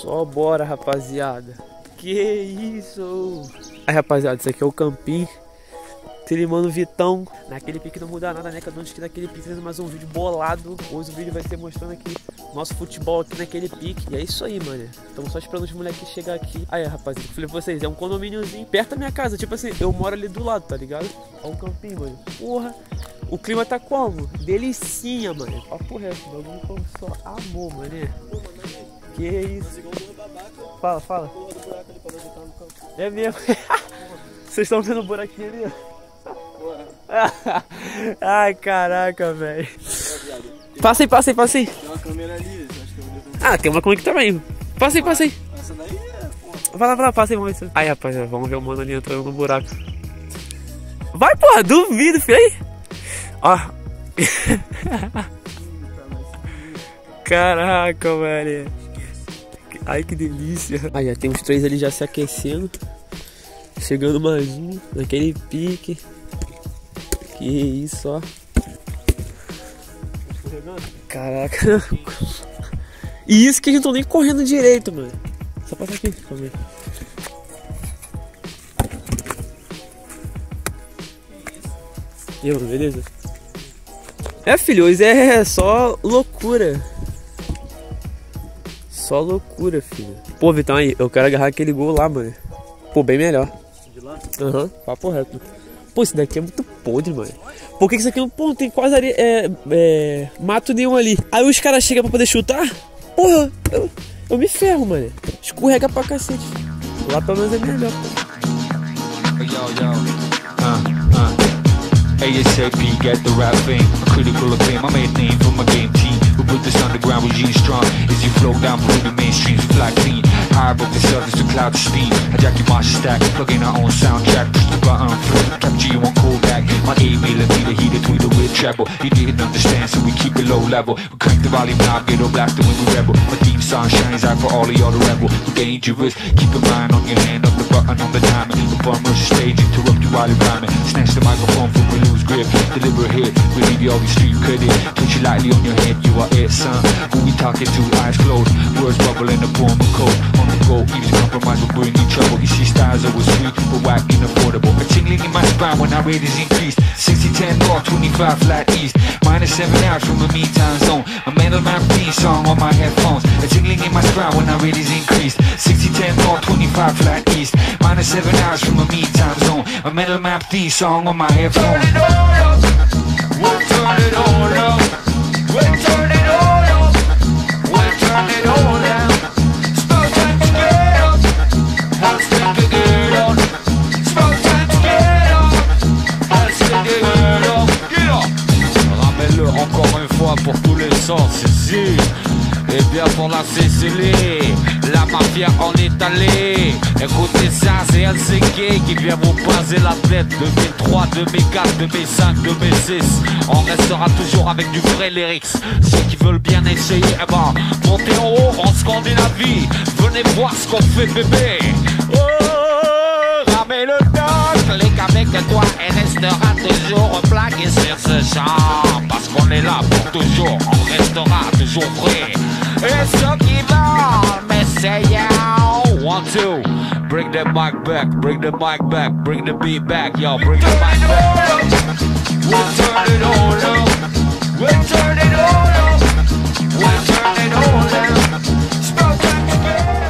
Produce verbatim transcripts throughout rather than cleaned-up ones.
Só bora, rapaziada. Que isso? Aí, rapaziada, isso aqui é o campinho. Aquele mano Vitão. Naquele pique não muda nada, né? Cada um que naquele pique fazendo mais um vídeo bolado. Hoje o vídeo vai ser mostrando aqui nosso futebol aqui naquele pique. E é isso aí, mano. Estamos só esperando os moleques chegar aqui. Aí, rapaziada, falei pra vocês, é um condomíniozinho perto da minha casa. Tipo assim, eu moro ali do lado, tá ligado? Olha o campinho, mano. Porra. O clima tá como? Delicinha, mano. Papo reto, o bagulho como só amor, mano. Que isso? Fala, fala. É mesmo. Vocês estão vendo o buraquinho ali? Ai, caraca, velho. Passa aí, passa aí, passa aí. Tem uma câmera ali, acho que eu vou... Ah, tem uma câmera aqui também. Passa aí, passa aí. Essa daí é, porra. Vai lá, vai lá, passa aí, vamos ver. Aí, rapaziada, vamos ver o mano ali entrando no buraco. Vai, porra, duvido, filho aí. Ó. Caraca, velho. Ai, que delícia. Aí, já tem uns três ali já se aquecendo. Chegando mais um, naquele pique. Que isso, ó. Caraca. E isso que a gente não nem correndo direito, mano. Só passa aqui, pra ver. E aí, beleza? É, filho, hoje é só loucura. Só loucura, filho. Pô, Vitão, aí, eu quero agarrar aquele gol lá, mano. Pô, bem melhor. De lá? Aham, uhum, papo reto. Pô, esse daqui é muito podre, mano. Por que isso aqui não, pô, não tem quase areia, é, é, mato nenhum ali. Aí os caras chegam pra poder chutar. Porra, eu, eu me ferro, mano. Escorrega pra cacete. Lá pelo menos é melhor, pô. Yo, yo. Uh, uh. ASAP, get the rap fame. A critical acclaim, I made name for my game team. Who put this underground regime strong? As you flow down through the mainstream, fly clean. High above the surface to cloud steam. Hijack your master stack, plug in our own soundtrack. Push the button, flip, capture you on callback. My eight millimeter heater through the weird treble. You didn't understand, so we keep it low level. We crank the volume now, get all blasted when we rebel. My theme song shines out for all of y'all the rebel. We're dangerous, keep a mind on your hand, up the button on the timing. The bum rush the stage, interrupt you while you're rhyming. Snatch the microphone from we lose grip. Deliver a hit, we leave you all your street credit. Touch you lightly on your head, you are it, son. Who we talking to, eyes closed. Words bubble in the form of code. On the go, easy compromise will bring you trouble. You see styles always sweet, but whack inaffordable. A tingling in my spine when our rate is increased. sixty ten north, twenty-five flat east. Minus seven hours from the mean time zone. A mental map theme song on my headphones. A tingling in my spine when our rate is increased. sixty ten north, twenty-five flat east. Minus seven hours from the mean time zone. A mental map theme song on my headphones. Turn it on up. We'll turn it on up. We'll turn it on up. We'll turn it on up. Spell time to get up. How's time to get up? Spell time to get up. How's time to get up? Get up. Ramène-le encore une fois pour tous les sens ici. Et bien pour la Sicile, la mafia en Italie. Écoutez ça, c'est L C K qui vient vous poser la tête. deux mille trois, deux mille quatre, deux mille cinq, deux mille six. On restera toujours avec du vrai lyrics. Ceux qui veulent bien essayer, eh ben, montez en haut en Scandinavie. Venez voir ce qu'on fait, bébé. Oh, ramez le doc, clique avec toi et restera toujours plaqué sur ce champ. Parce qu'on est là pour toujours, on restera toujours vrai. Et ceux qui veulent m'essayer. One, two, bring the mic back, bring the mic back, bring the beat back, yo, bring the mic back. We'll turn it on up, we'll turn it on up, we'll turn it on up. Spell time to get up.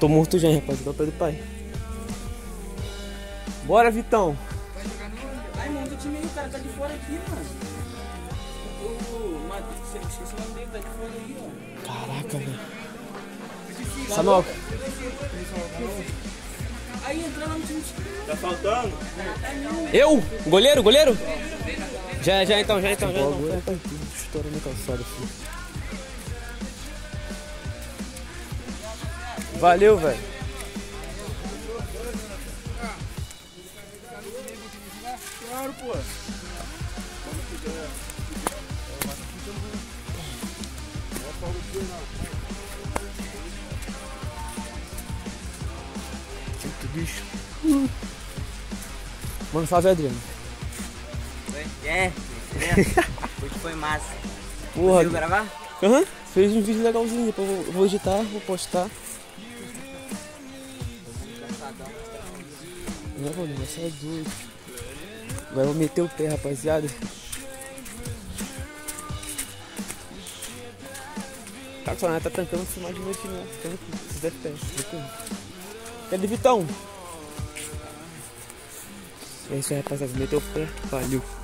tô morto já, hein, rapaziada. Dá pra do pai. Bora, Vitão. Ai, mano, o time aí, o cara tá de fora aqui, mano. O Matheus, você esqueceu o nome dele, tá de fora aí, ó. Caraca, velho. Samuel. Aí entrou no time. Tá faltando? Eu? Goleiro, goleiro? Já, já então, já então, já então. Agora tá aqui, estourando a calçada, filho. Valeu, velho. Claro, pô. Que bicho. Uh. Mano, salve, Adriano. É, é. Hoje foi massa. Porra. Conseguiu gravar? Aham. Uhum. Fez um vídeo legalzinho, depois eu vou editar, vou postar. Não, mano, vai ser doido. Agora eu vou meter o pé, rapaziada. Tá, só tá tancando filmar de noite, né? Tanto esses F P S. Cadê, Vitão? É isso aí, rapaziada. Meteu o pé. Valeu.